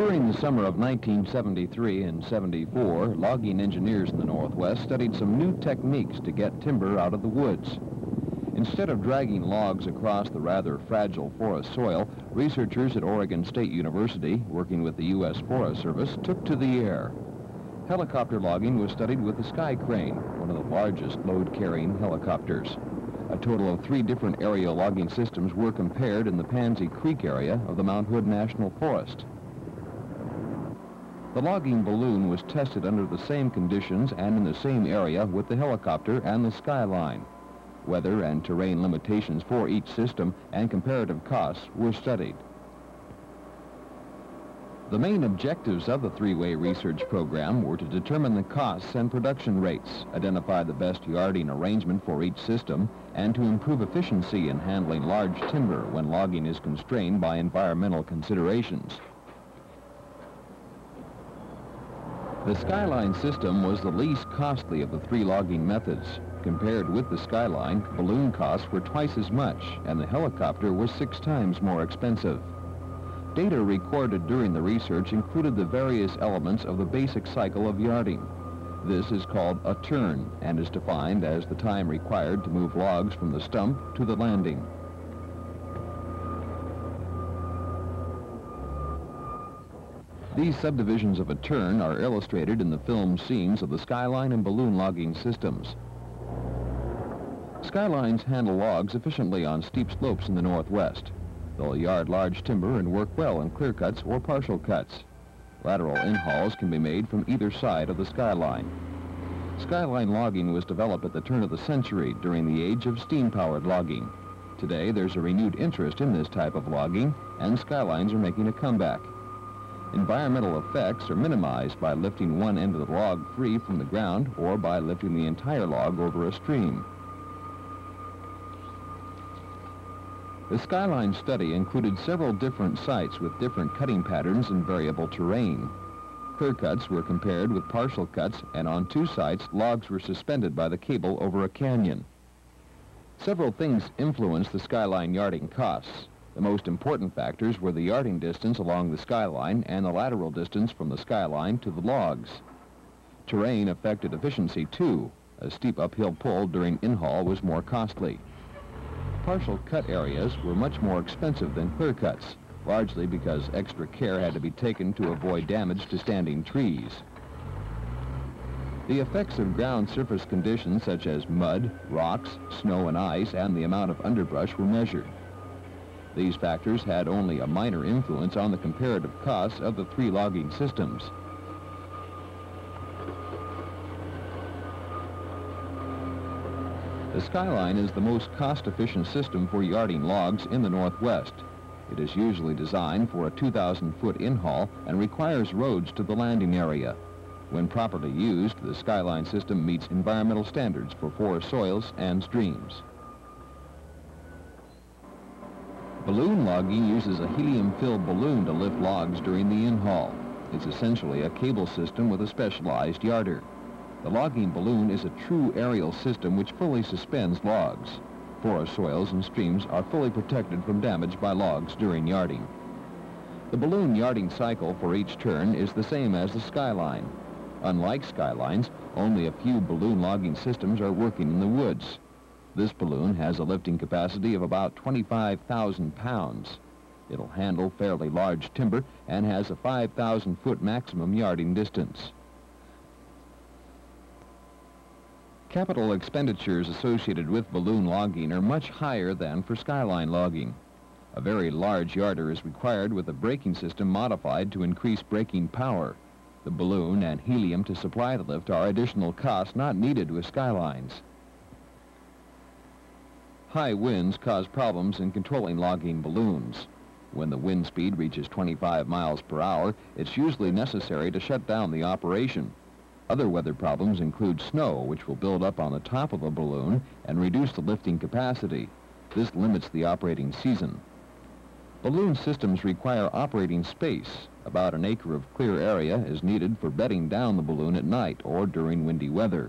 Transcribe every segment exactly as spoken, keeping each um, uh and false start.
During the summer of nineteen seventy-three and seventy-four, logging engineers in the Northwest studied some new techniques to get timber out of the woods. Instead of dragging logs across the rather fragile forest soil, researchers at Oregon State University, working with the U S Forest Service, took to the air. Helicopter logging was studied with the Sky Crane, one of the largest load-carrying helicopters. A total of three different aerial logging systems were compared in the Pansy Creek area of the Mount Hood National Forest. The logging balloon was tested under the same conditions and in the same area with the helicopter and the Skyline. Weather and terrain limitations for each system and comparative costs were studied. The main objectives of the three-way research program were to determine the costs and production rates, identify the best yarding arrangement for each system, and to improve efficiency in handling large timber when logging is constrained by environmental considerations. The Skyline system was the least costly of the three logging methods. Compared with the Skyline, balloon costs were twice as much, and the helicopter was six times more expensive. Data recorded during the research included the various elements of the basic cycle of yarding. This is called a turn and is defined as the time required to move logs from the stump to the landing. These subdivisions of a turn are illustrated in the film scenes of the Skyline and balloon logging systems. Skylines handle logs efficiently on steep slopes in the Northwest. They'll yard large timber and work well in clear cuts or partial cuts. Lateral in-hauls can be made from either side of the Skyline. Skyline logging was developed at the turn of the century during the age of steam-powered logging. Today, there's a renewed interest in this type of logging, and Skylines are making a comeback. Environmental effects are minimized by lifting one end of the log free from the ground or by lifting the entire log over a stream. The Skyline study included several different sites with different cutting patterns and variable terrain. Clear cuts were compared with partial cuts, and on two sites, logs were suspended by the cable over a canyon. Several things influenced the Skyline yarding costs. The most important factors were the yarding distance along the Skyline and the lateral distance from the Skyline to the logs. Terrain affected efficiency too. A steep uphill pull during in-haul was more costly. Partial cut areas were much more expensive than clear cuts, largely because extra care had to be taken to avoid damage to standing trees. The effects of ground surface conditions such as mud, rocks, snow and ice, and the amount of underbrush were measured. These factors had only a minor influence on the comparative costs of the three logging systems. The Skyline is the most cost-efficient system for yarding logs in the Northwest. It is usually designed for a two thousand foot in-haul and requires roads to the landing area. When properly used, the Skyline system meets environmental standards for forest soils and streams. Balloon logging uses a helium-filled balloon to lift logs during the in-haul. It's essentially a cable system with a specialized yarder. The logging balloon is a true aerial system which fully suspends logs. Forest soils and streams are fully protected from damage by logs during yarding. The balloon yarding cycle for each turn is the same as the Skyline. Unlike Skylines, only a few balloon logging systems are working in the woods. This balloon has a lifting capacity of about twenty-five thousand pounds. It'll handle fairly large timber and has a five thousand foot maximum yarding distance. Capital expenditures associated with balloon logging are much higher than for Skyline logging. A very large yarder is required with a braking system modified to increase braking power. The balloon and helium to supply the lift are additional costs not needed with Skylines. High winds cause problems in controlling logging balloons. When the wind speed reaches twenty-five miles per hour, it's usually necessary to shut down the operation. Other weather problems include snow, which will build up on the top of the balloon and reduce the lifting capacity. This limits the operating season. Balloon systems require operating space. About an acre of clear area is needed for bedding down the balloon at night or during windy weather.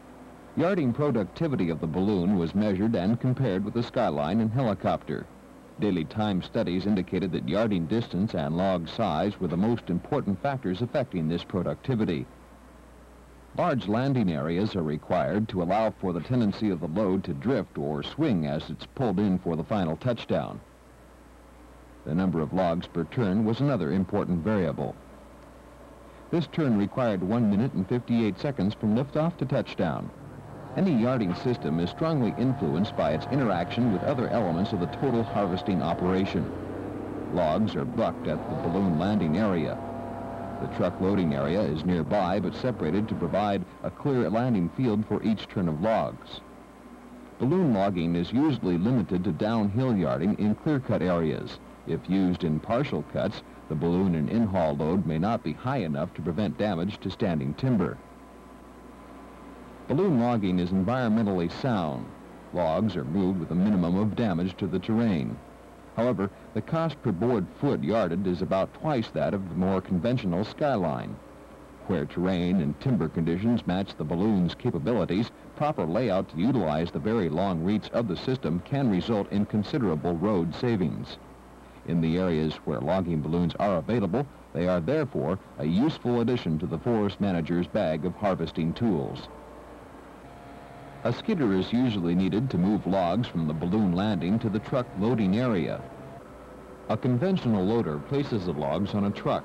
Yarding productivity of the balloon was measured and compared with the Skyline and helicopter. Daily time studies indicated that yarding distance and log size were the most important factors affecting this productivity. Large landing areas are required to allow for the tendency of the load to drift or swing as it's pulled in for the final touchdown. The number of logs per turn was another important variable. This turn required one minute and fifty-eight seconds from liftoff to touchdown. Any yarding system is strongly influenced by its interaction with other elements of the total harvesting operation. Logs are bucked at the balloon landing area. The truck loading area is nearby but separated to provide a clear landing field for each turn of logs. Balloon logging is usually limited to downhill yarding in clear-cut areas. If used in partial cuts, the balloon and in-haul load may not be high enough to prevent damage to standing timber. Balloon logging is environmentally sound. Logs are moved with a minimum of damage to the terrain. However, the cost per board foot yarded is about twice that of the more conventional skyline. Where terrain and timber conditions match the balloon's capabilities, proper layout to utilize the very long reach of the system can result in considerable road savings. In the areas where logging balloons are available, they are therefore a useful addition to the forest manager's bag of harvesting tools. A skidder is usually needed to move logs from the balloon landing to the truck loading area. A conventional loader places the logs on a truck.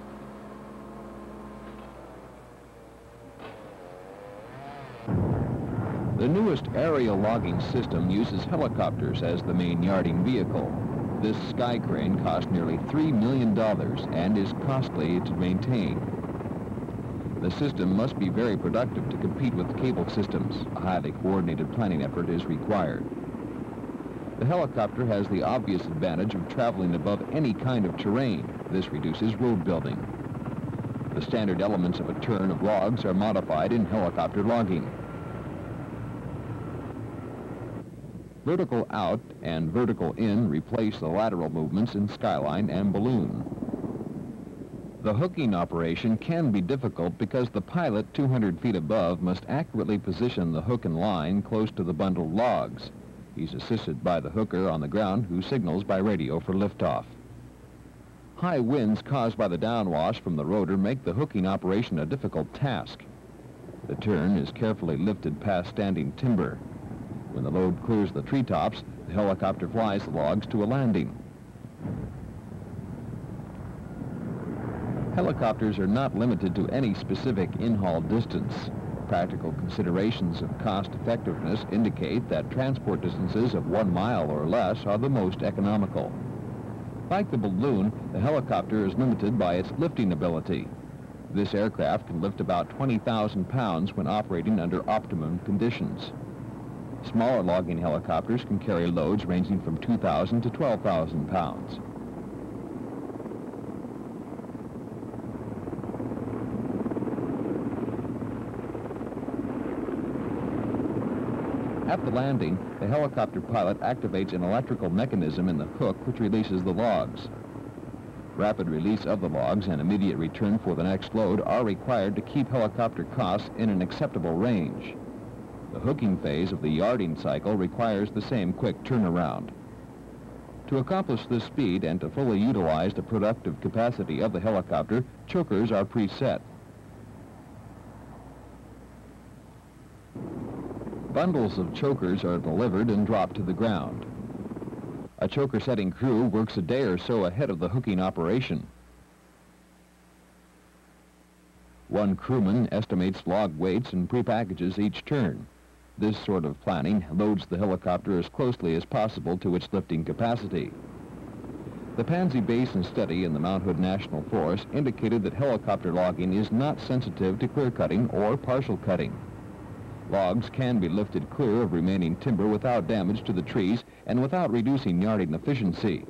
The newest aerial logging system uses helicopters as the main yarding vehicle. This sky crane cost nearly three million dollars and is costly to maintain. The system must be very productive to compete with cable systems. A highly coordinated planning effort is required. The helicopter has the obvious advantage of traveling above any kind of terrain. This reduces road building. The standard elements of a turn of logs are modified in helicopter logging. Vertical out and vertical in replace the lateral movements in skyline and balloon. The hooking operation can be difficult because the pilot two hundred feet above must accurately position the hook and line close to the bundled logs. He's assisted by the hooker on the ground who signals by radio for liftoff. High winds caused by the downwash from the rotor make the hooking operation a difficult task. The turn is carefully lifted past standing timber. When the load clears the treetops, the helicopter flies the logs to a landing. Helicopters are not limited to any specific in-haul distance. Practical considerations of cost-effectiveness indicate that transport distances of one mile or less are the most economical. Like the balloon, the helicopter is limited by its lifting ability. This aircraft can lift about twenty thousand pounds when operating under optimum conditions. Smaller logging helicopters can carry loads ranging from two thousand to twelve thousand pounds. At the landing, the helicopter pilot activates an electrical mechanism in the hook which releases the logs. Rapid release of the logs and immediate return for the next load are required to keep helicopter costs in an acceptable range. The hooking phase of the yarding cycle requires the same quick turnaround. To accomplish this speed and to fully utilize the productive capacity of the helicopter, chokers are preset. Bundles of chokers are delivered and dropped to the ground. A choker setting crew works a day or so ahead of the hooking operation. One crewman estimates log weights and prepackages each turn. This sort of planning loads the helicopter as closely as possible to its lifting capacity. The Pansy Basin study in the Mount Hood National Forest indicated that helicopter logging is not sensitive to clear cutting or partial cutting. Logs can be lifted clear of remaining timber without damage to the trees and without reducing yarding efficiency.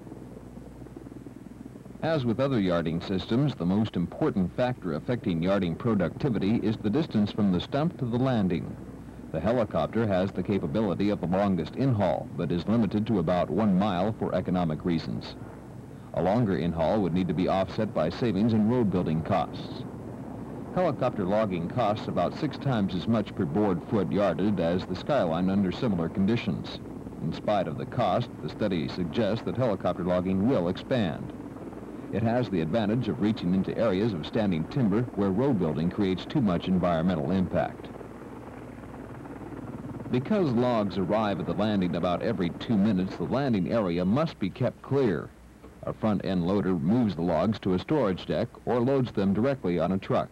As with other yarding systems, the most important factor affecting yarding productivity is the distance from the stump to the landing. The helicopter has the capability of the longest in-haul, but is limited to about one mile for economic reasons. A longer in-haul would need to be offset by savings in road building costs. Helicopter logging costs about six times as much per board foot yarded as the skyline under similar conditions. In spite of the cost, the study suggests that helicopter logging will expand. It has the advantage of reaching into areas of standing timber where road building creates too much environmental impact. Because logs arrive at the landing about every two minutes, the landing area must be kept clear. A front-end loader moves the logs to a storage deck or loads them directly on a truck.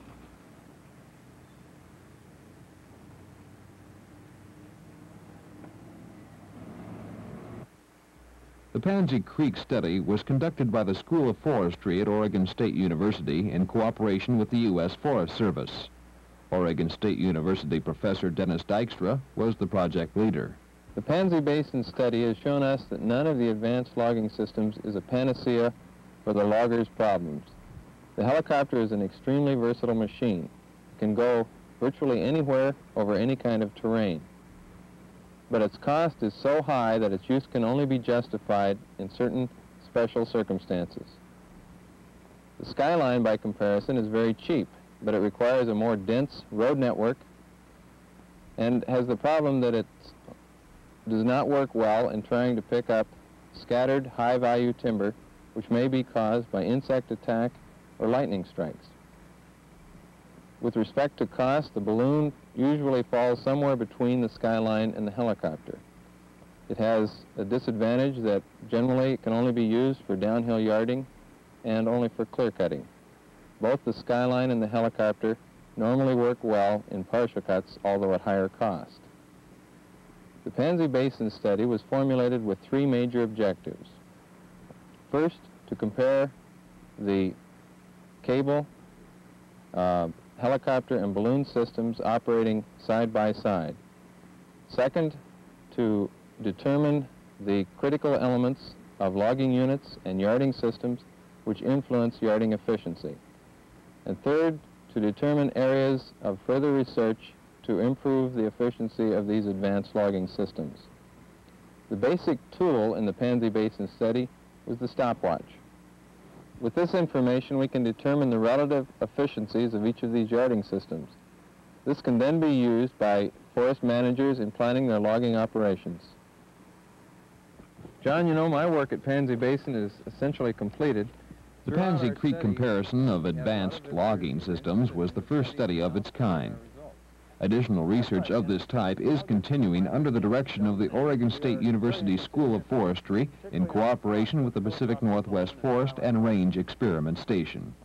The Pansy Creek study was conducted by the School of Forestry at Oregon State University in cooperation with the U S Forest Service. Oregon State University professor Dennis Dykstra was the project leader. The Pansy Basin study has shown us that none of the advanced logging systems is a panacea for the loggers' problems. The helicopter is an extremely versatile machine. It can go virtually anywhere over any kind of terrain. But its cost is so high that its use can only be justified in certain special circumstances. The Skyline, by comparison, is very cheap, but it requires a more dense road network and has the problem that it does not work well in trying to pick up scattered high-value timber, which may be caused by insect attack or lightning strikes. With respect to cost, the balloon usually falls somewhere between the Skyline and the helicopter. It has a disadvantage that generally it can only be used for downhill yarding and only for clear cutting. Both the Skyline and the helicopter normally work well in partial cuts, although at higher cost. The Pansy Basin study was formulated with three major objectives. First, to compare the cable, uh, helicopter and balloon systems operating side by side. Second, to determine the critical elements of logging units and yarding systems which influence yarding efficiency. And third, to determine areas of further research to improve the efficiency of these advanced logging systems. The basic tool in the Pansy Basin study was the stopwatch. With this information, we can determine the relative efficiencies of each of these yarding systems. This can then be used by forest managers in planning their logging operations. John, you know, my work at Pansy Basin is essentially completed. The Pansy Creek comparison of advanced logging systems was the first study of its kind. Additional research of this type is continuing under the direction of the Oregon State University School of Forestry in cooperation with the Pacific Northwest Forest and Range Experiment Station.